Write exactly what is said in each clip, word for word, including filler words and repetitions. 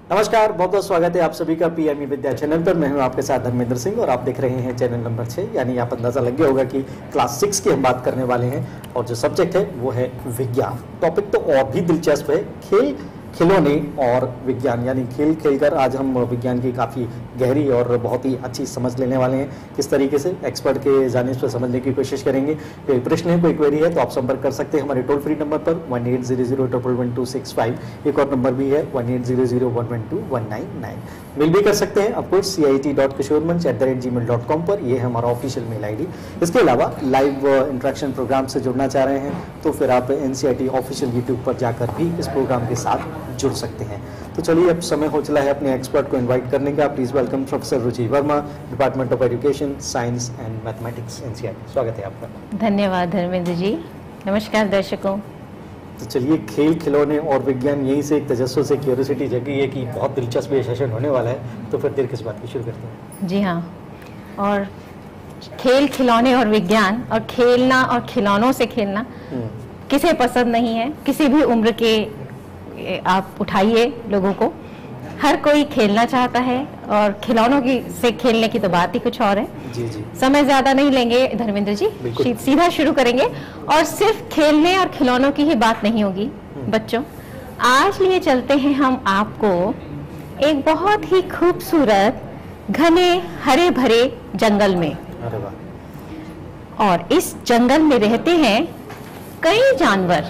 नमस्कार, बहुत बहुत स्वागत है आप सभी का पीएमई विद्या चैनल पर। मैं हूं आपके साथ धर्मेंद्र सिंह और आप देख रहे हैं चैनल नंबर छः। यानी आप अंदाज़ा लग गया होगा कि क्लास सिक्स की हम बात करने वाले हैं और जो सब्जेक्ट है वो है विज्ञान। टॉपिक तो और भी दिलचस्प है, खेल खिलौने और विज्ञान। यानी खेल खेलकर आज हम विज्ञान की काफ़ी गहरी और बहुत ही अच्छी समझ लेने वाले हैं। किस तरीके से एक्सपर्ट के जानिब से समझने की कोशिश करेंगे। कोई प्रश्न है, कोई क्वेरी है तो आप संपर्क कर सकते हैं हमारे टोल फ्री नंबर पर one eight zero zero double one two six five. एक और नंबर भी है one eight zero zero one one two one nine nine. Mail भी कर सकते हैं आपको C I T dot Kishormanch at the rate Gmail dot com पर। यह है हमारा ऑफिशियल मेल आई डी। इसके अलावा लाइव इंट्रैक्शन प्रोग्राम से जुड़ना चाह रहे हैं तो फिर आप N C I T official YouTube पर जाकर भी इस प्रोग्राम के साथ जुड़ सकते हैं। तो चलिए अब समय हो चला है अपने एक्सपर्ट को इनवाइट करने का। Please welcome professor Ruchi Verma, department of education, science and mathematics, N C I T. स्वागत है आपका। धन्यवाद धर्मेंद्र जी। नमस्कार दर्शकों। तो चलिए, खेल खिलौने और विज्ञान, यहीं से एक तजस्सुस से क्यूरियोसिटी जगी है कि बहुत दिलचस्प ये सेशन होने वाला है। तो फिर देर किस बात की, शुरू करते हैं। जी हाँ, और खेल खिलौने और विज्ञान, और खेलना और खिलौनों से खेलना किसे पसंद नहीं है। किसी भी उम्र के आप उठाइए लोगों को, हर कोई खेलना चाहता है और खिलौनों की से खेलने की तो बात ही कुछ और है। जी जी। समय ज्यादा नहीं लेंगे धर्मेंद्र जी, सीधा शुरू करेंगे। और सिर्फ खेलने और खिलौनों की ही बात नहीं होगी बच्चों। आज लिए चलते हैं हम आपको एक बहुत ही खूबसूरत घने हरे भरे जंगल में। अरे वाह। और इस जंगल में रहते हैं कई जानवर।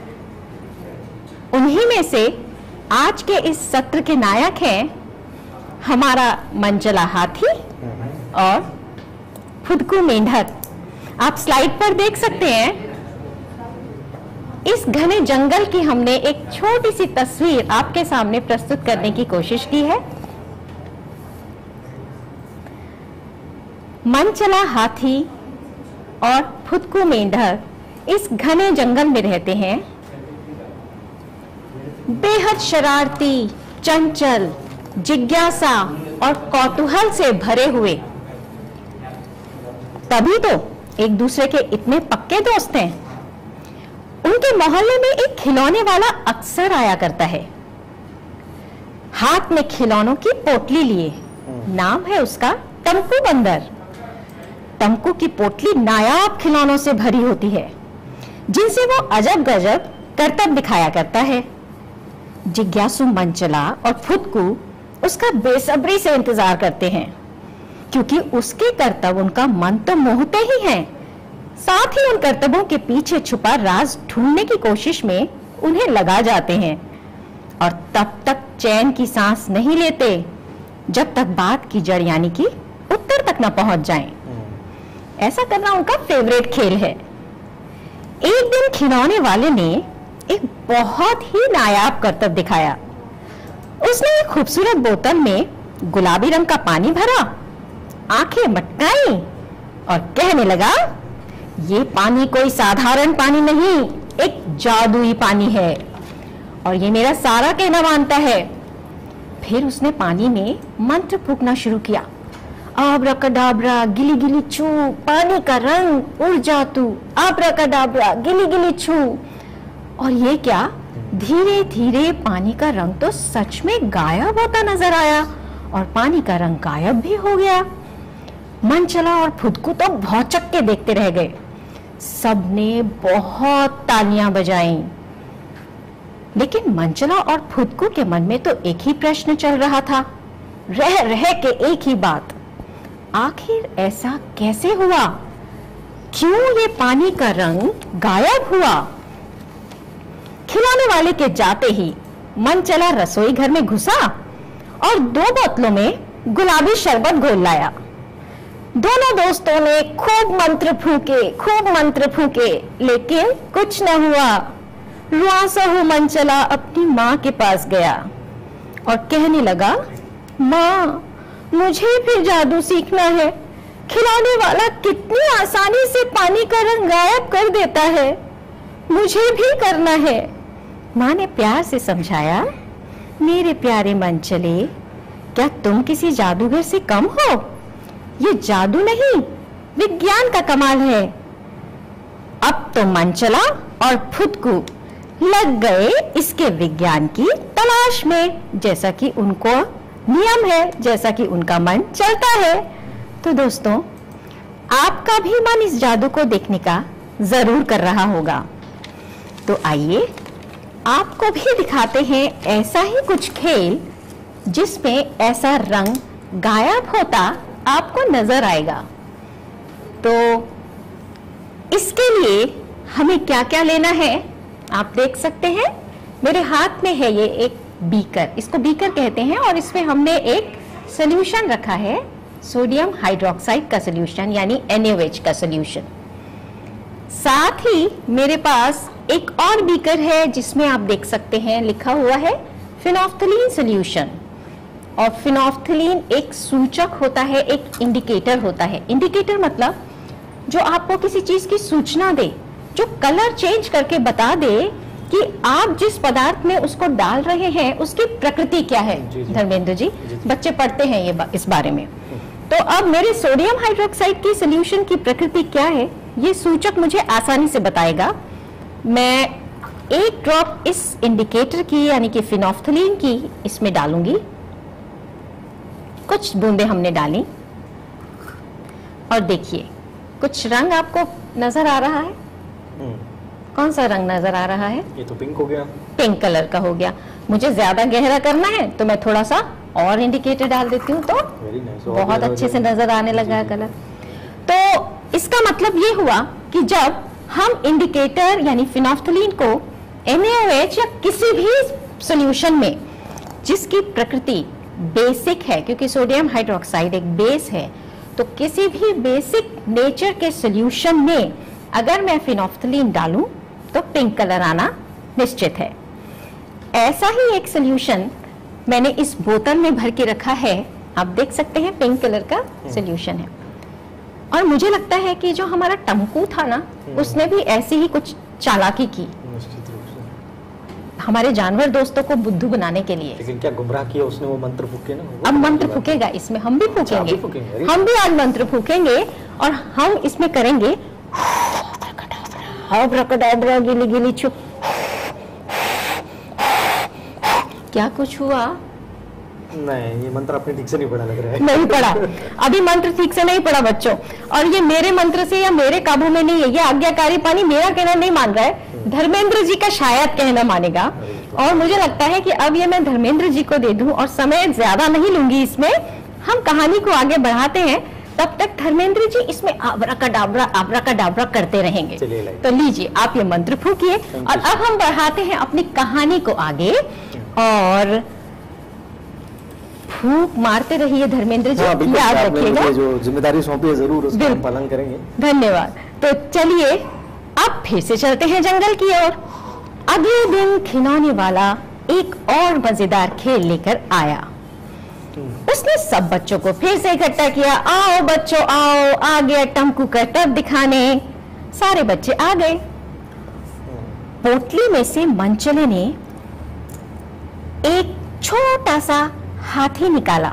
उन्हीं में से आज के इस सत्र के नायक हैं हमारा मनचला हाथी और फुदकू मेंढक। आप स्लाइड पर देख सकते हैं। इस घने जंगल की हमने एक छोटी सी तस्वीर आपके सामने प्रस्तुत करने की कोशिश की है। मनचला हाथी और फुदकू मेंढक इस घने जंगल में रहते हैं। बेहद शरारती, चंचल, जिज्ञासा और कौतूहल से भरे हुए, तभी तो एक दूसरे के इतने पक्के दोस्त हैं। उनके मोहल्ले में एक खिलौने वाला अक्सर आया करता है, हाथ में खिलौनों की पोटली लिए। नाम है उसका टम्कू बंदर। टम्कू की पोटली नायाब खिलौनों से भरी होती है, जिनसे वो अजब गजब करतब दिखाया करता है। जिज्ञासु मनचला और फुदकू उसका बेसब्री से इंतजार करते हैं, क्योंकि उसके करतब उनका मन तो मोहते ही हैं। साथ ही उन करतबों के पीछे छुपा राज ढूंढने की कोशिश में उन्हें लगा जाते हैं, और तब तक चैन की सांस नहीं लेते जब तक बात की जड़ यानी कि उत्तर तक न पहुंच जाएं। ऐसा करना उनका फेवरेट खेल है। एक दिन खिलौने वाले ने एक बहुत ही नायाब करतब दिखाया। उसने एक खूबसूरत बोतल में गुलाबी रंग का पानी भरा, आंखें मटकाई और कहने लगा, ये पानी कोई साधारण पानी नहीं, एक जादुई पानी है और ये मेरा सारा कहना मानता है। फिर उसने पानी में मंत्र फूंकना शुरू किया। आब्राकडाब्रा गिली गिली छू, पानी का रंग उड़ जा तू, आब्राकडाब्रा गिली गिली छू। और ये क्या, धीरे धीरे पानी का रंग तो सच में गायब होता नजर आया और पानी का रंग गायब भी हो गया। मनचला और फुदकू तो भौचक्के के देखते रह गए। सबने बहुत तालियां बजाईं, लेकिन मनचला और फुदकू के मन में तो एक ही प्रश्न चल रहा था, रह रह के एक ही बात, आखिर ऐसा कैसे हुआ? क्यों ये पानी का रंग गायब हुआ? खिलौने वाले के जाते ही मनचला रसोई घर में घुसा और दो बोतलों में गुलाबी शरबत घोल लाया। दोनों दोस्तों ने खूब मंत्र फूके खूब मंत्र फूके लेकिन कुछ न हुआ। रुआसा हो मनचला अपनी माँ के पास गया और कहने लगा, माँ, मुझे भी जादू सीखना है। खिलौने वाला कितनी आसानी से पानी का रंग गायब कर देता है, मुझे भी करना है। माँ ने प्यार से समझाया, मेरे प्यारे मनचले, क्या तुम किसी जादूगर से कम हो? ये जादू नहीं, विज्ञान का कमाल है। अब तो मनचला और फुदकू लग गए इसके विज्ञान की तलाश में, जैसा कि उनको नियम है, जैसा कि उनका मन चलता है। तो दोस्तों, आपका भी मन इस जादू को देखने का जरूर कर रहा होगा। तो आइए आपको भी दिखाते हैं ऐसा ही कुछ खेल जिसमें ऐसा रंग गायब होता आपको नजर आएगा। तो इसके लिए हमें क्या क्या लेना है आप देख सकते हैं। मेरे हाथ में है ये एक बीकर, इसको बीकर कहते हैं, और इसमें हमने एक सॉल्यूशन रखा है, सोडियम हाइड्रोक्साइड का सॉल्यूशन यानी एन ए ओ एच का सॉल्यूशन। साथ ही मेरे पास एक और बीकर है जिसमें आप देख सकते हैं लिखा हुआ है फिनोफ्थलीन सॉल्यूशन। और फिनोफ्थलीन एक सूचक होता है, एक इंडिकेटर होता है। इंडिकेटर मतलब जो आपको किसी चीज की सूचना दे, जो कलर चेंज करके बता दे कि आप जिस पदार्थ में उसको डाल रहे हैं उसकी प्रकृति क्या है। धर्मेंद्र जी, जी, जी बच्चे पढ़ते हैं ये बा, इस बारे में। तो अब मेरे सोडियम हाइड्रोक्साइड की सॉल्यूशन की प्रकृति क्या है ये सूचक मुझे आसानी से बताएगा। मैं एक ड्रॉप इस इंडिकेटर की यानी कि फिनोफ्थलीन की इसमें डालूंगी। कुछ बूंदे हमने डाली और देखिए कुछ रंग आपको नजर आ रहा है। कौन सा रंग नजर आ रहा है? ये तो पिंक हो गया, पिंक कलर का हो गया। मुझे ज्यादा गहरा करना है तो मैं थोड़ा सा और इंडिकेटर डाल देती हूँ, तो nice, बहुत अच्छे से नजर आने लगा है कलर। तो इसका मतलब ये हुआ कि जब हम इंडिकेटर यानी फिनोफ्थलीन को एन ए ओ एच या किसी भी सॉल्यूशन में जिसकी प्रकृति बेसिक है, क्योंकि सोडियम हाइड्रोक्साइड एक बेस है, तो किसी भी बेसिक नेचर के सॉल्यूशन में अगर मैं फिनोफ्थलीन डालूं तो पिंक कलर आना निश्चित है। ऐसा ही एक सॉल्यूशन मैंने इस बोतल में भर के रखा है, आप देख सकते हैं पिंक कलर का सॉल्यूशन है। और मुझे लगता है कि जो हमारा टम्कू था ना, उसने भी ऐसी ही कुछ चालाकी की हमारे जानवर दोस्तों को बुद्धू बनाने के लिए। लेकिन क्या गुमराह किया उसने? वो मंत्र फूके ना, अब मंत्र फूकेगा इसमें, हम भी फूकेंगे, फूकेंगे हम भी आज मंत्र फूकेंगे और हम इसमें करेंगे अब्राकडाब्रा गिली गिली छुप। क्या कुछ हुआ? नहीं, ये मंत्र आपने ठीक से नहीं पढ़ा लग रहा है। नहीं पढ़ा, अभी मंत्र ठीक से नहीं पढ़ा बच्चों। और ये मेरे मंत्र से या मेरे काबू में नहीं है, ये आज्ञाकारी पानी मेरा कहना नहीं मान रहा है, धर्मेंद्र जी का शायद कहना मानेगा। और मुझे लगता है कि अब ये मैं धर्मेंद्र जी को दे दूं और समय ज्यादा नहीं लूंगी इसमें, हम कहानी को आगे बढ़ाते हैं। तब तक धर्मेंद्र जी इसमें आब्राकडाब्रा आब्राकडाब्रा करते रहेंगे। तो लीजिए आप ये मंत्र फूकिए और अब हम बढ़ाते हैं अपनी कहानी को आगे। और फूक मारते रहिए धर्मेंद्र जी, हाँ, याद रखिएगा, जो जिम्मेदारी सौंपी है जरूर उसका हम पालन करेंगे। धन्यवाद। तो चलिए अब फिर से चलते हैं जंगल की ओर। अगले दिन खिलौने वाला एक और मजेदार खेल लेकर आया। उसने सब बच्चों को फिर से इकट्ठा किया। आओ बच्चों आओ, आ गया टम्कू करतब दिखाने। सारे बच्चे आ गए। पोटली में से मंचले ने एक छोटा सा हाथी निकाला।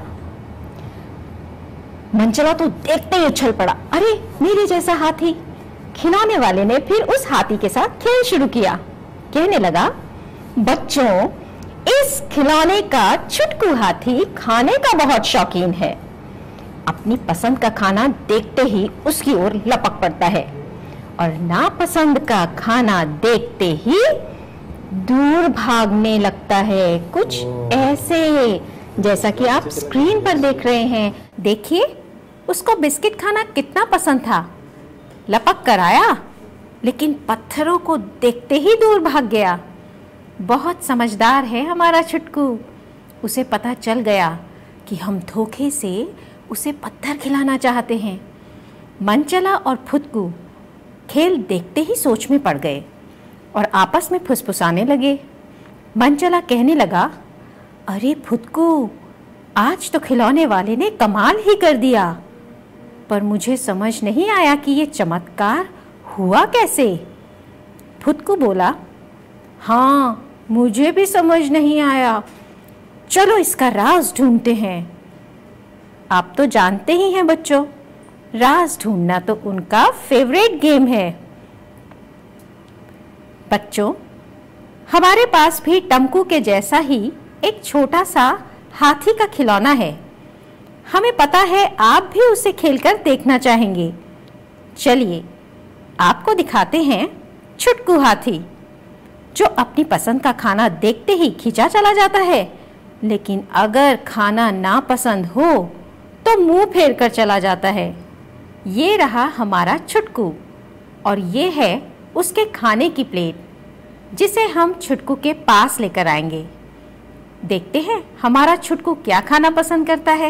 मंचला तो देखते ही उछल पड़ा, अरे मेरे जैसा हाथी। खिलौने वाले ने फिर उस हाथी के साथ खेल शुरू किया। कहने लगा, बच्चों इस खिलौने का छुटकू हाथी खाने का बहुत शौकीन है। अपनी पसंद का खाना देखते ही उसकी ओर लपक पड़ता है और नापसंद का खाना देखते ही दूर भागने लगता है। कुछ ऐसे जैसा कि आप स्क्रीन पर देख रहे हैं। देखिए उसको बिस्किट खाना कितना पसंद था। लपक कर आया लेकिन पत्थरों को देखते ही दूर भाग गया। बहुत समझदार है हमारा छुटकू। उसे पता चल गया कि हम धोखे से उसे पत्थर खिलाना चाहते हैं। मंचला और फुदकू खेल देखते ही सोच में पड़ गए और आपस में फुसफुसाने लगे। मंचला कहने लगा, अरे फुदकू, आज तो खिलौने वाले ने कमाल ही कर दिया, पर मुझे समझ नहीं आया कि ये चमत्कार हुआ कैसे। फुदकू बोला, हाँ मुझे भी समझ नहीं आया, चलो इसका राज ढूंढते हैं। आप तो जानते ही हैं बच्चों, राज ढूंढना तो उनका फेवरेट गेम है। बच्चों हमारे पास भी टम्कू के जैसा ही एक छोटा सा हाथी का खिलौना है। हमें पता है आप भी उसे खेलकर देखना चाहेंगे। चलिए आपको दिखाते हैं छुटकू हाथी, जो अपनी पसंद का खाना देखते ही खिंचा चला जाता है, लेकिन अगर खाना ना पसंद हो तो मुंह फेर कर चला जाता है। ये रहा हमारा छुटकू और ये है उसके खाने की प्लेट, जिसे हम छुटकू के पास लेकर आएंगे। देखते हैं हमारा छुटकू क्या खाना पसंद करता है।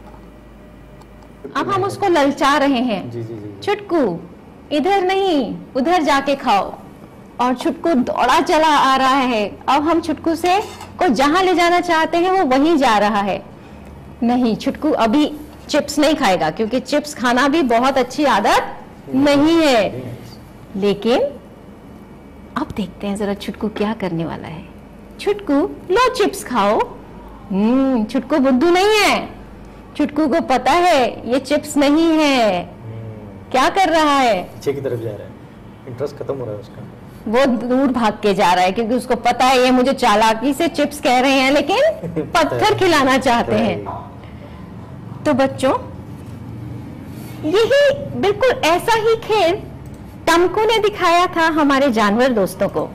अब हम उसको ललचा रहे हैं। जी जी जी। छुटकू इधर नहीं, उधर जाके खाओ। और छुटकू दौड़ा चला आ रहा है। अब हम छुटकू से को जहां ले जाना चाहते हैं वो वहीं जा रहा है। नहीं, छुटकू अभी चिप्स नहीं खाएगा, क्योंकि चिप्स खाना भी बहुत अच्छी आदत नहीं है। लेकिन अब देखते हैं जरा छुटकू क्या करने वाला है। छुटकू लो चिप्स खाओ। हम्म छुटकू बुद्धू नहीं है। छुटकू को पता है ये चिप्स नहीं है। क्या कर रहा है? पीछे की तरफ जा रहा है। इंटरेस्ट खत्म हो रहा है उसका। वो दूर भाग के जा रहा है, क्योंकि उसको पता है ये मुझे चालाकी से चिप्स कह रहे हैं, लेकिन पत्थर खिलाना चाहते हैं। तो बच्चों, यही बिल्कुल ऐसा ही खेल टम्कू ने दिखाया था हमारे जानवर दोस्तों को।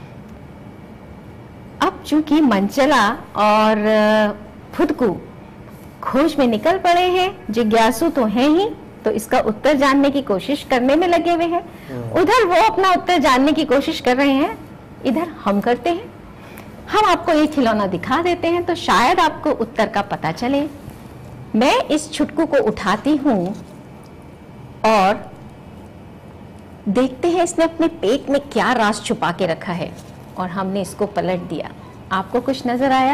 अब चूंकि मंचला और फुदकू खोज में निकल पड़े हैं, जिज्ञासु तो हैं ही, तो इसका उत्तर जानने की कोशिश करने में लगे हुए हैं। उधर वो अपना उत्तर जानने की कोशिश कर रहे हैं, इधर हम करते हैं। हम आपको ये खिलौना दिखा देते हैं तो शायद आपको उत्तर का पता चले। मैं इस छुटकू को उठाती हूं और देखते हैं इसने अपने पेट में क्या राज छुपा के रखा है, और हमने इसको पलट दिया। आपको कुछ नजर आया?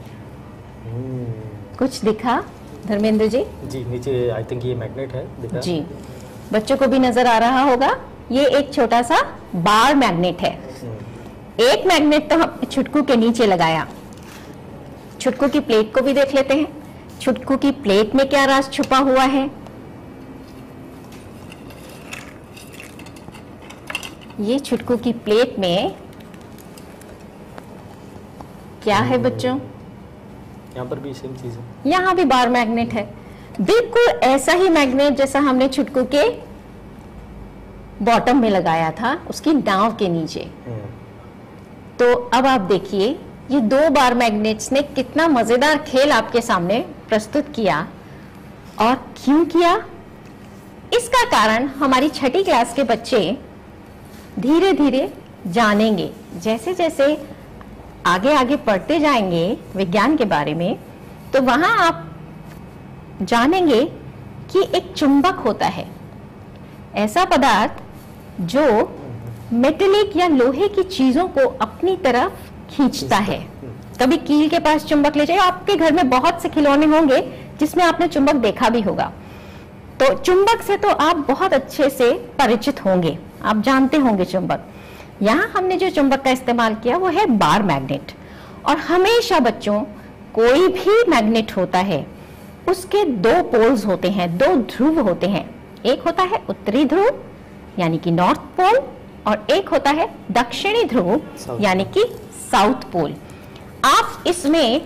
कुछ दिखा धर्मेंद्र जी? जी, नीचे आई थिंक ये मैग्नेट है दिखा। जी, बच्चों को भी नजर आ रहा होगा। ये एक छोटा सा बार मैग्नेट है। एक मैग्नेट तो हम छुटकू के नीचे लगाया। छुटकू की प्लेट को भी देख लेते हैं। छुटकू की प्लेट में क्या राज छुपा हुआ है? ये छुटकू की प्लेट में क्या है बच्चों? यहाँ पर भी सेम चीज है। यहाँ भी बार मैग्नेट है, बिल्कुल ऐसा ही मैग्नेट जैसा हमने छुटकू के बॉटम में लगाया था, उसकी नाव के नीचे। तो अब आप देखिए, ये दो बार मैग्नेट्स ने कितना मजेदार खेल आपके सामने प्रस्तुत किया। और क्यों किया? इसका कारण हमारी छठी क्लास के बच्चे धीरे धीरे जानेंगे। जैसे जैसे आगे आगे पढ़ते जाएंगे विज्ञान के बारे में, तो वहां आप जानेंगे कि एक चुंबक होता है, ऐसा पदार्थ जो मेटेलिक या लोहे की चीजों को अपनी तरफ खींचता है। कभी कील के पास चुंबक ले जाइए, आपके घर में बहुत से खिलौने होंगे जिसमें आपने चुंबक देखा भी होगा। तो चुंबक से तो आप बहुत अच्छे से परिचित होंगे, आप जानते होंगे चुंबक। यहाँ हमने जो चुंबक का इस्तेमाल किया वो है बार मैग्नेट। और हमेशा बच्चों, कोई भी मैग्नेट होता है उसके दो पोल्स होते हैं, दो ध्रुव होते हैं। एक होता है उत्तरी ध्रुव यानी कि नॉर्थ पोल, और एक होता है दक्षिणी ध्रुव यानी कि साउथ पोल। आप इसमें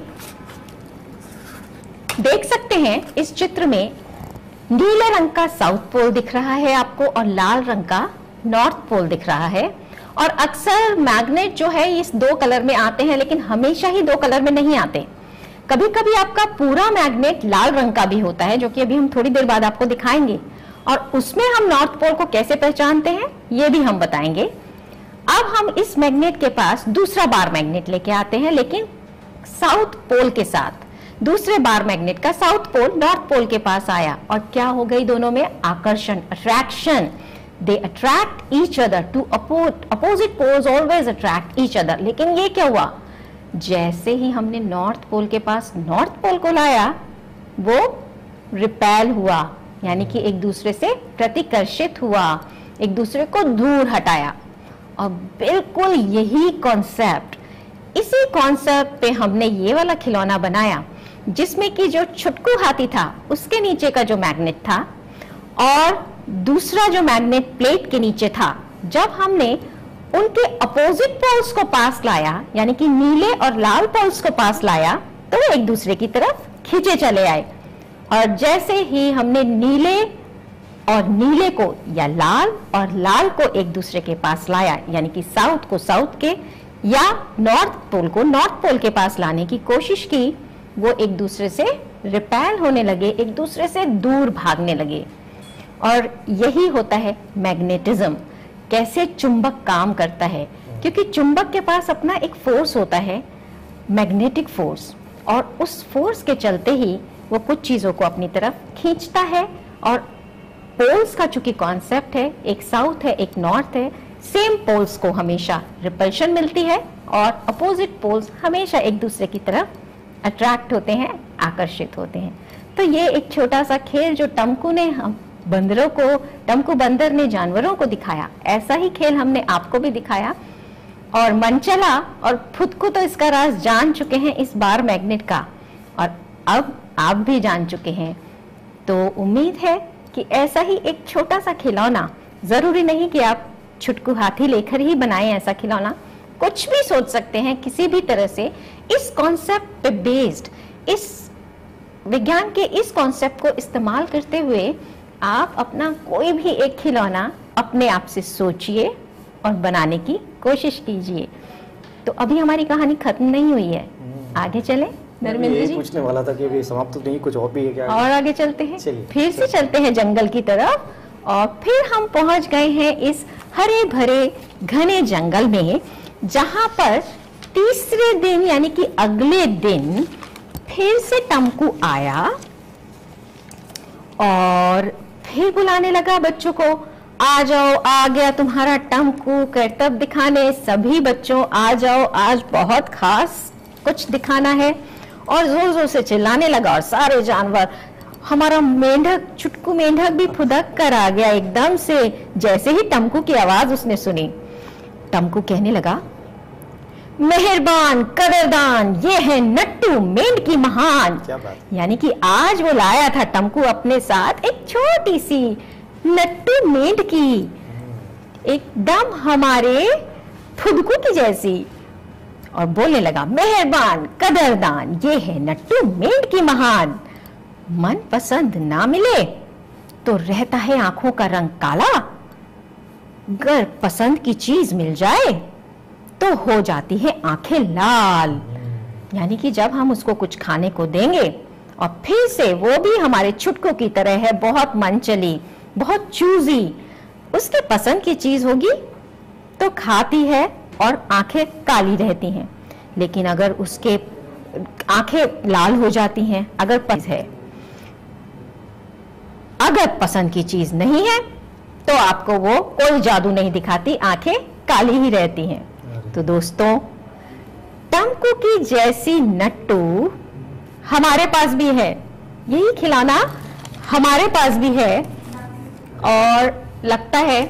देख सकते हैं, इस चित्र में नीले रंग का साउथ पोल दिख रहा है आपको और लाल रंग का नॉर्थ पोल दिख रहा है। और अक्सर मैग्नेट जो है इस दो कलर में आते हैं, लेकिन हमेशा ही दो कलर में नहीं आते। कभी कभी आपका पूरा मैग्नेट लाल रंग का भी होता है, जो कि अभी हम थोड़ी देर बाद आपको दिखाएंगे। और उसमें हम नॉर्थ पोल को कैसे पहचानते हैं ये भी हम बताएंगे। अब हम इस मैग्नेट के पास दूसरा बार मैग्नेट लेके आते हैं, लेकिन साउथ पोल के साथ। दूसरे बार मैग्नेट का साउथ पोल नॉर्थ पोल के पास आया, और क्या हो गई दोनों में? आकर्षण, attraction. They attract each other. Two opposite poles always attract each other. लेकिन ये क्या हुआ? जैसे ही हमने नॉर्थ पोल के पास नॉर्थ पोल को लाया, वो रिपेल हुआ, यानी कि एक दूसरे से प्रतिकर्षित हुआ, एक दूसरे को दूर हटाया। और बिल्कुल यही कॉन्सेप्ट, इसी कॉन्सेप्ट पे हमने ये वाला खिलौना बनाया, जिसमें कि जो छुटकू हाथी था उसके नीचे का जो मैग्नेट था और दूसरा जो मैग्नेट प्लेट के नीचे था, जब हमने उनके अपोजिट पोल्स को पास लाया, यानी कि नीले और लाल पोल्स को पास लाया, तो वो एक दूसरे की तरफ खींचे चले आए। और जैसे ही हमने नीले और नीले को या लाल और लाल को एक दूसरे के पास लाया, यानी कि साउथ को साउथ के या नॉर्थ पोल को नॉर्थ पोल के पास लाने की कोशिश की, वो एक दूसरे से रिपेल होने लगे, एक दूसरे से दूर भागने लगे। और यही होता है मैग्नेटिज्म, कैसे चुंबक काम करता है, क्योंकि चुंबक के पास अपना एक फोर्स होता है, मैग्नेटिक फोर्स, और उस फोर्स के चलते ही वो कुछ चीजों को अपनी तरफ खींचता है। और पोल्स का चूंकि कॉन्सेप्ट है, एक साउथ है एक नॉर्थ है, सेम पोल्स को हमेशा रिपल्शन मिलती है और अपोजिट पोल्स हमेशा एक दूसरे की तरफ अट्रैक्ट होते हैं, आकर्षित होते हैं। तो ये एक छोटा सा खेल जो टम्कू ने हम बंदरों को, टम्कू बंदर ने जानवरों को दिखाया, ऐसा ही खेल हमने आपको भी दिखाया और मन चला। और खुद को तो इसका राज जान चुके हैं इस बार मैग्नेट का, और अब आप भी जान चुके हैं। तो उम्मीद है कि ऐसा ही एक छोटा सा खिलौना, जरूरी नहीं कि आप छुटकू हाथी लेकर ही बनाएं ऐसा खिलौना, कुछ भी सोच सकते हैं किसी भी तरह से। इस कॉन्सेप्ट पे बेस्ड, इस विज्ञान के इस कॉन्सेप्ट को इस्तेमाल करते हुए आप अपना कोई भी एक खिलौना अपने आप से सोचिए और बनाने की कोशिश कीजिए। तो अभी हमारी कहानी खत्म नहीं हुई है, आगे चले धर्मेंद्र जी। पूछने वाला था कि अभी समाप्त तो नहीं, कुछ और भी है क्या? और आगे चलते हैं, फिर से चलते हैं जंगल की तरफ, और फिर हम पहुंच गए हैं इस हरे भरे घने जंगल में, जहां पर तीसरे दिन यानी कि अगले दिन फिर से टम्कू आया और फिर बुलाने लगा बच्चों को, आ जाओ, आ गया तुम्हारा टम्कू करतब दिखाने, सभी बच्चों आ जाओ, आज बहुत खास कुछ दिखाना है। और जोर जोर से चिल्लाने लगा और सारे जानवर, हमारा मेंढक, छुटकू मेंढक भी फुदक कर आ गया एकदम से, जैसे ही टम्कू की आवाज उसने सुनी। टम्कू कहने लगा, मेहरबान कदरदान, ये है नट्टू मेंढकी महान। यानी कि आज वो लाया था टम्कू अपने साथ एक छोटी सी नट्टू मेंढकी, एकदम हमारे फुदकू की जैसी, और बोलने लगा, मेहरबान कदरदान, ये है नट्टू मेंढकी महान। मन पसंद ना मिले तो रहता है आंखों का रंग काला, अगर पसंद की चीज मिल जाए तो हो जाती है आंखें लाल। यानी कि जब हम उसको कुछ खाने को देंगे और फिर से वो भी हमारे छुटकू की तरह है, बहुत मनचली, बहुत चूजी, उसके पसंद की चीज होगी तो खाती है और आंखें काली रहती हैं। लेकिन अगर उसके आंखें लाल हो जाती हैं अगर पसंद है, अगर पसंद की चीज नहीं है तो आपको वो कोई जादू नहीं दिखाती, आंखें काली ही रहती हैं। तो दोस्तों, टम्कू की जैसी नट्टू हमारे पास भी है, यही खिलौना हमारे पास भी है, और लगता है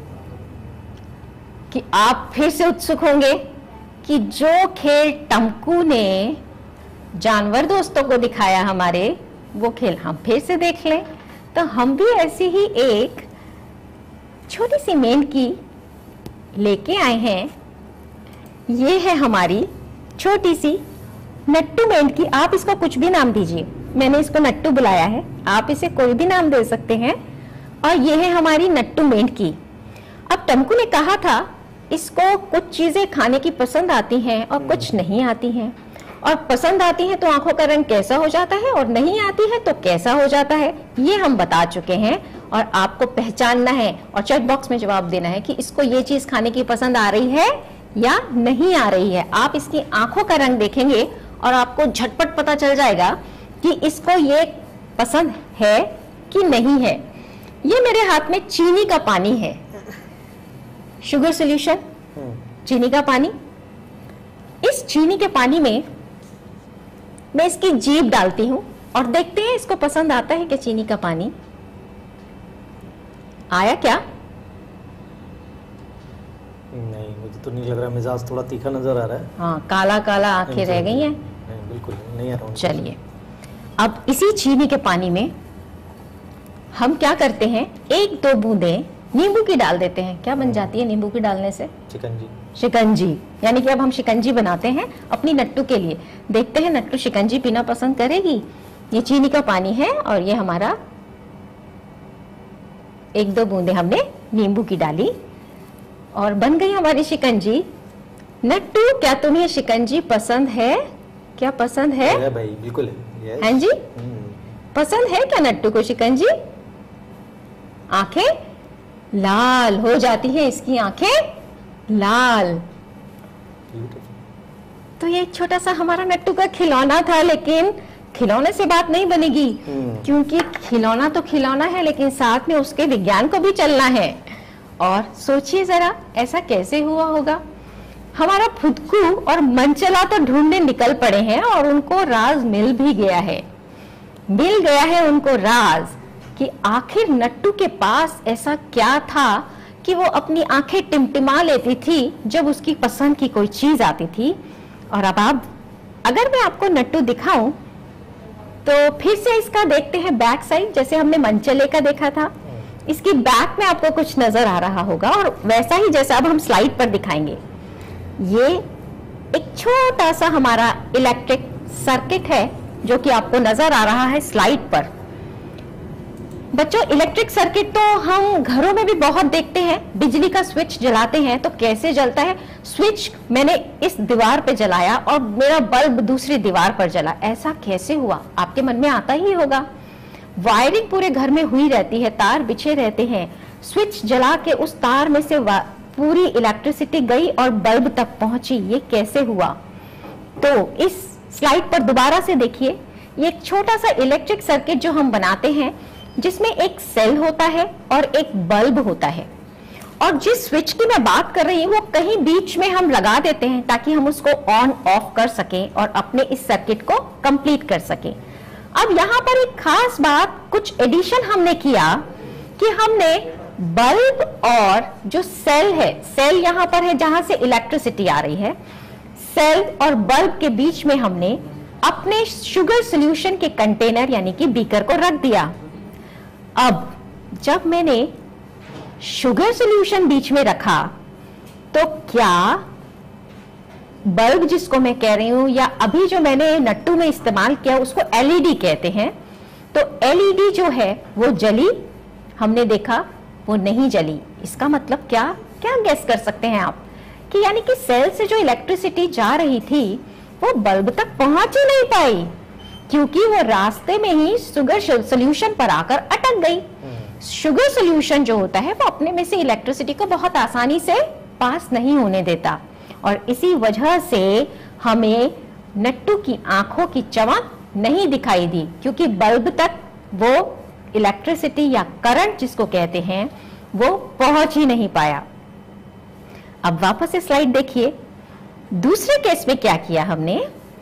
कि आप फिर से उत्सुक होंगे कि जो खेल टम्कू ने जानवर दोस्तों को दिखाया हमारे, वो खेल हम फिर से देख लें। तो हम भी ऐसी ही एक छोटी सी मेंढकी लेके आए हैं। ये है हमारी छोटी सी नट्टू मेंढकी, आप इसको कुछ भी नाम दीजिए, मैंने इसको नट्टू बुलाया है, आप इसे कोई भी नाम दे सकते हैं। और ये है हमारी नट्टू मेंढकी। अब टम्कू ने कहा था इसको कुछ चीजें खाने की पसंद आती हैं और कुछ नहीं आती हैं, और पसंद आती है तो आंखों का रंग कैसा हो जाता है और नहीं आती है तो कैसा हो जाता है, ये हम बता चुके हैं। और आपको पहचानना है और चेक बॉक्स में जवाब देना है कि इसको ये चीज खाने की पसंद आ रही है या नहीं आ रही है। आप इसकी आंखों का रंग देखेंगे और आपको झटपट पता चल जाएगा कि इसको ये पसंद है कि नहीं है। ये मेरे हाथ में चीनी का पानी है, शुगर सॉल्यूशन, चीनी का पानी। इस चीनी के पानी में मैं इसकी जीभ डालती हूं और देखते हैं इसको पसंद आता है क्या चीनी का पानी। आया क्या? नहीं, मुझे तो नहीं लग रहा, मिजाज थोड़ा तीखा नजर आ रहा है। हाँ, काला काला आंखें रह गई हैं। नहीं, बिल्कुल नहीं आ रहा। चलिए, अब इसी चीनी के पानी में हम क्या करते हैं, एक दो बूंदें नींबू की डाल देते हैं। क्या बन जाती है नींबू की डालने से? शिकंजी। शिकंजी, यानी कि अब हम शिकंजी बनाते हैं अपनी नट्टू के लिए। देखते हैं नट्टू शिकंजी पीना पसंद करेगी। ये चीनी का पानी है और ये हमारा एक दो बूंदे हमने नींबू की डाली और बन गई हमारी शिकंजी। नट्टू, क्या तुम्हें शिकंजी पसंद है? क्या पसंद है? है भाई, बिल्कुल है। हाँ जी, पसंद है क्या नट्टू को शिकंजी? आंखें लाल हो जाती है, इसकी आंखें लाल। तो ये एक छोटा सा हमारा नट्टू का खिलौना था, लेकिन खिलौने से बात नहीं बनेगी, क्योंकि खिलौना तो खिलौना है, लेकिन साथ में उसके विज्ञान को भी चलना है। और सोचिए जरा, ऐसा कैसे हुआ होगा? हमारा फुदकू और मनचला तो ढूंढने निकल पड़े हैं और उनको राज मिल भी गया है। मिल गया है उनको राज कि आखिर नट्टू के पास ऐसा क्या था कि वो अपनी आंखें टिमटिमा लेती थी जब उसकी पसंद की कोई चीज आती थी। और अब आप, अगर मैं आपको नट्टू दिखाऊं तो फिर से इसका देखते हैं बैक साइड, जैसे हमने मनचले का देखा था। इसकी बैक में आपको कुछ नजर आ रहा होगा और वैसा ही जैसा अब हम स्लाइड पर दिखाएंगे। ये एक छोटा सा हमारा इलेक्ट्रिक सर्किट है जो कि आपको नजर आ रहा है स्लाइड पर। बच्चों, इलेक्ट्रिक सर्किट तो हम घरों में भी बहुत देखते हैं। बिजली का स्विच जलाते हैं तो कैसे जलता है? स्विच मैंने इस दीवार पे जलाया और मेरा बल्ब दूसरी दीवार पर जला, ऐसा कैसे हुआ? आपके मन में आता ही होगा। वायरिंग पूरे घर में हुई रहती है, तार बिछे रहते हैं, स्विच जला के उस तार में से पूरी इलेक्ट्रिसिटी गई और बल्ब तक पहुंची, ये कैसे हुआ? तो इस स्लाइड पर दोबारा से देखिए, ये एक छोटा सा इलेक्ट्रिक सर्किट जो हम बनाते हैं, जिसमें एक सेल होता है और एक बल्ब होता है। और जिस स्विच की मैं बात कर रही हूँ वो कहीं बीच में हम लगा देते हैं ताकि हम उसको ऑन ऑफ कर सकें और अपने इस सर्किट को कंप्लीट कर सकें। अब यहाँ पर एक खास बात, कुछ एडिशन हमने किया कि हमने बल्ब और जो सेल है, सेल यहाँ पर है जहां से इलेक्ट्रिसिटी आ रही है, सेल और बल्ब के बीच में हमने अपने शुगर सॉल्यूशन के कंटेनर यानी कि बीकर को रख दिया। अब जब मैंने शुगर सॉल्यूशन बीच में रखा तो क्या बल्ब, जिसको मैं कह रही हूं, या अभी जो मैंने नट्टू में इस्तेमाल किया उसको एलईडी कहते हैं, तो एलईडी जो है वो जली? हमने देखा वो नहीं जली। इसका मतलब क्या? क्या गेस कर सकते हैं आप कि यानी कि सेल से जो इलेक्ट्रिसिटी जा रही थी वो बल्ब तक पहुंच ही नहीं पाई, क्योंकि वो रास्ते में ही शुगर सॉल्यूशन पर आकर अटक गई। शुगर सॉल्यूशन जो होता है वो अपने में से इलेक्ट्रिसिटी को बहुत आसानी से पास नहीं होने देता, और इसी वजह से हमें नट्टू की आंखों की चमक नहीं दिखाई दी, क्योंकि बल्ब तक वो इलेक्ट्रिसिटी या करंट जिसको कहते हैं वो पहुंच ही नहीं पाया। अब वापस से स्लाइड देखिए। दूसरे केस में क्या किया हमने?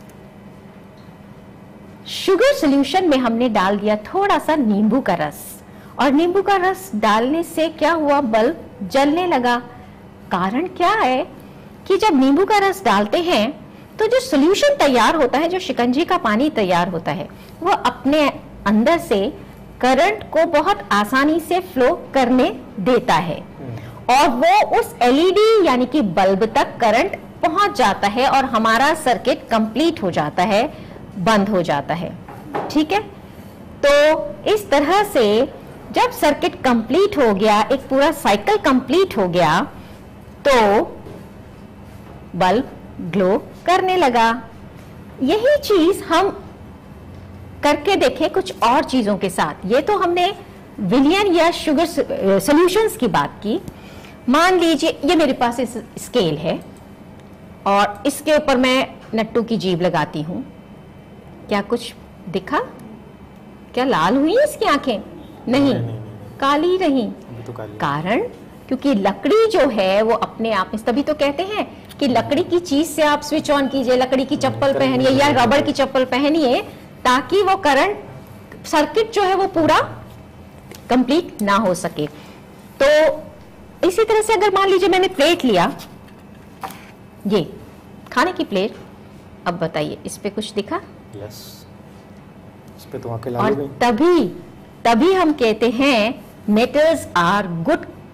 शुगर सॉल्यूशन में हमने डाल दिया थोड़ा सा नींबू का रस, और नींबू का रस डालने से क्या हुआ? बल्ब जलने लगा। कारण क्या है कि जब नींबू का रस डालते हैं तो जो सॉल्यूशन तैयार होता है, जो शिकंजी का पानी तैयार होता है, वो अपने अंदर से करंट को बहुत आसानी से फ्लो करने देता है, और वो उस एलईडी यानी कि बल्ब तक करंट पहुंच जाता है और हमारा सर्किट कंप्लीट हो जाता है, बंद हो जाता है। ठीक है, तो इस तरह से जब सर्किट कंप्लीट हो गया, एक पूरा साइकिल कंप्लीट हो गया, तो बल्ब ग्लो करने लगा। यही चीज हम करके देखें कुछ और चीजों के साथ। ये तो हमने विलियन या शुगर सॉल्यूशंस की बात की। मान लीजिए ये मेरे पास इस स्केल है और इसके ऊपर मैं नट्टू की जीभ लगाती हूं, क्या कुछ दिखा? क्या लाल हुई इसकी आंखें? नहीं, नहीं, नहीं, नहीं। काली रही। तो काली। कारण क्योंकि लकड़ी जो है वो अपने आप में, तभी तो कहते हैं कि लकड़ी की चीज से आप स्विच ऑन कीजिए, लकड़ी की चप्पल पहनिए या रबड़ की चप्पल पहनिए, ताकि वो करंट सर्किट जो है वो पूरा कंप्लीट ना हो सके। तो इसी तरह से अगर मान लीजिए मैंने प्लेट लिया, ये खाने की प्लेट, अब बताइए इस पे कुछ दिखा? यस, इस पे तो आंखें लाल हो गई। और तभी तभी हम कहते हैं metals are good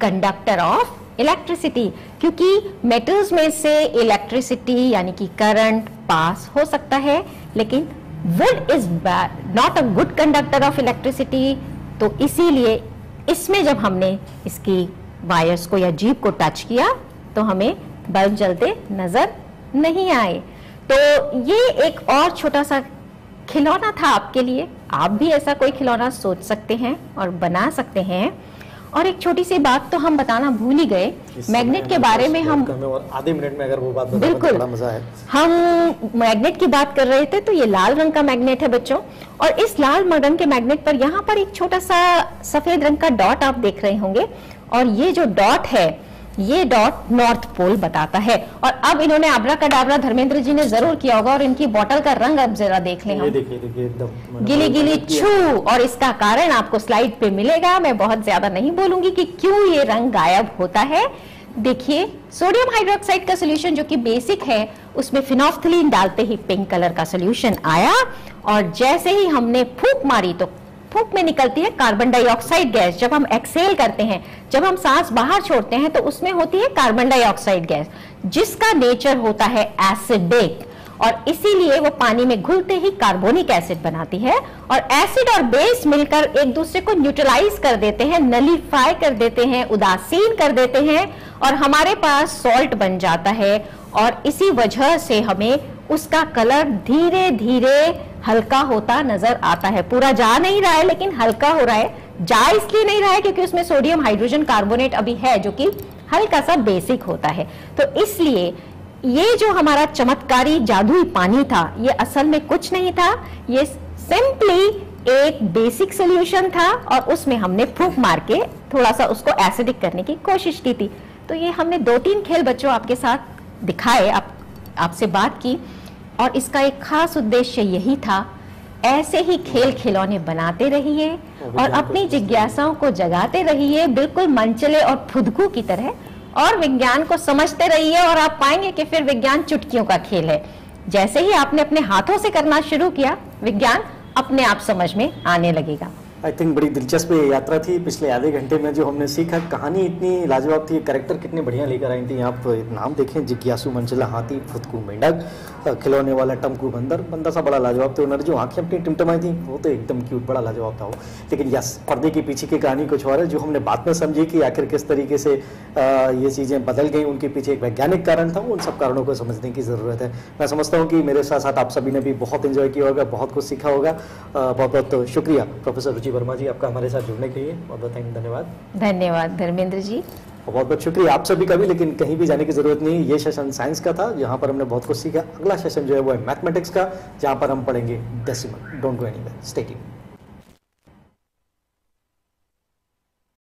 conductor of electricity, क्योंकि मेटल्स में से इलेक्ट्रिसिटी यानी कि करंट पास हो सकता है, लेकिन wood is not a good conductor of electricity. तो इसीलिए इसमें जब हमने इसकी वायर्स को या जीप को टच किया तो हमें बल्ब जलते नजर नहीं आए। तो ये एक और छोटा सा खिलौना था आपके लिए। आप भी ऐसा कोई खिलौना सोच सकते हैं और बना सकते हैं। और एक छोटी सी बात तो हम बताना भूल ही गए, मैग्नेट के बारे में हम आधे मिनट में अगर वो बात बताएं बिल्कुल, तो बड़ा मजा है। हम मैग्नेट की बात कर रहे थे, तो ये लाल रंग का मैग्नेट है बच्चों, और इस लाल रंग के मैग्नेट पर यहाँ पर एक छोटा सा सफेद रंग का डॉट आप देख रहे होंगे, और ये जो डॉट है ये डॉट नॉर्थ पोल बताता है। और अब इन्होंने अब्राकडाब्रा धर्मेंद्र जी ने जरूर किया होगा, और इनकी बोतल का रंग अब जरा देख लें हम। ये देखिए देखिए एकदम गिली गिली छू, और इसका कारण आपको स्लाइड पे मिलेगा। मैं बहुत ज्यादा नहीं बोलूंगी कि क्यों ये रंग गायब होता है। देखिए सोडियम हाइड्रोक्साइड का सोल्यूशन जो कि बेसिक है, उसमें फिनोफ्थलीन डालते ही पिंक कलर का सोल्यूशन आया, और जैसे ही हमने फूंक मारी तो फूंक में निकलती है कार्बन डाइऑक्साइड गैस। जब हम एक्सेल करते हैं, जब हम सांस बाहर छोड़ते हैं, तो उसमें होती है कार्बन डाइऑक्साइड गैस, जिसका नेचर होता है एसिडिक, और इसीलिए वो पानी में घुलते ही कार्बोनिक एसिड बनाती है। और एसिड और बेस मिलकर एक दूसरे को न्यूट्रलाइज कर देते हैं, नलीफाई कर देते हैं, उदासीन कर देते हैं, और हमारे पास सॉल्ट बन जाता है। और इसी वजह से हमें उसका कलर धीरे धीरे हल्का होता नजर आता है। पूरा जा नहीं रहा है, लेकिन हल्का हो रहा है। जा इसलिए नहीं रहा है क्योंकि उसमें सोडियम हाइड्रोजन कार्बोनेट अभी है, जो कि हल्का सा बेसिक होता है। तो इसलिए ये जो हमारा चमत्कारी जादुई पानी था, ये असल में कुछ नहीं था, ये सिंपली एक बेसिक सोल्यूशन था, और उसमें हमने फूंक मार के थोड़ा सा उसको एसिडिक करने की कोशिश की थी। तो ये हमने दो तीन खेल बच्चों आपके साथ दिखाए, आप आपसे बात की, और इसका एक खास उद्देश्य यही था। ऐसे ही खेल खिलौने बनाते रहिए और अपनी जिज्ञासाओं को जगाते रहिए, बिल्कुल मनचले और फुदकू की तरह, और विज्ञान को समझते रहिए, और आप पाएंगे कि फिर विज्ञान चुटकियों का खेल है। जैसे ही आपने अपने हाथों से करना शुरू किया, विज्ञान अपने आप समझ में आने लगेगा। आई थिंक बड़ी दिलचस्प यात्रा थी पिछले आधे घंटे में जो हमने सीखा। कहानी इतनी लाजवाब थी, कैरेक्टर कितने बढ़िया लेकर आई थी। आप नाम देखें, जिज्ञासु मनचला हाथी, फुदकू मेंढक, खिलौने वाला टमकू बंदर, बंदा सा बड़ा लाजवाब थे। उन्होंने जो आंखें अपनी टिमटमाई थी वो तो एकदम क्यूट, बड़ा लाजवाब था वो। लेकिन यस, पर्दे के पीछे की कहानी कुछ और है, जो हमने बाद में समझी कि आखिर किस तरीके से आ, ये चीज़ें बदल गई। उनके पीछे एक वैज्ञानिक कारण था, उन सब कारणों को समझने की ज़रूरत है। मैं समझता हूँ कि मेरे साथ साथ आप सभी ने भी बहुत इन्जॉय किया होगा, बहुत कुछ सीखा होगा। बहुत बहुत शुक्रिया प्रोफेसर रुचि वर्मा जी, आपका हमारे साथ जुड़ने के लिए बहुत बहुत धन्यवाद। धन्यवाद धर्मेंद्र जी, बहुत बहुत शुक्रिया आप सभी का भी। लेकिन कहीं भी जाने की जरूरत नहीं, ये सेशन साइंस का था जहाँ पर हमने बहुत कुछ सीखा। अगला सेशन जो है वो है मैथमेटिक्स का, जहाँ पर हम पढ़ेंगे decimal. Don't go anywhere, stay tuned.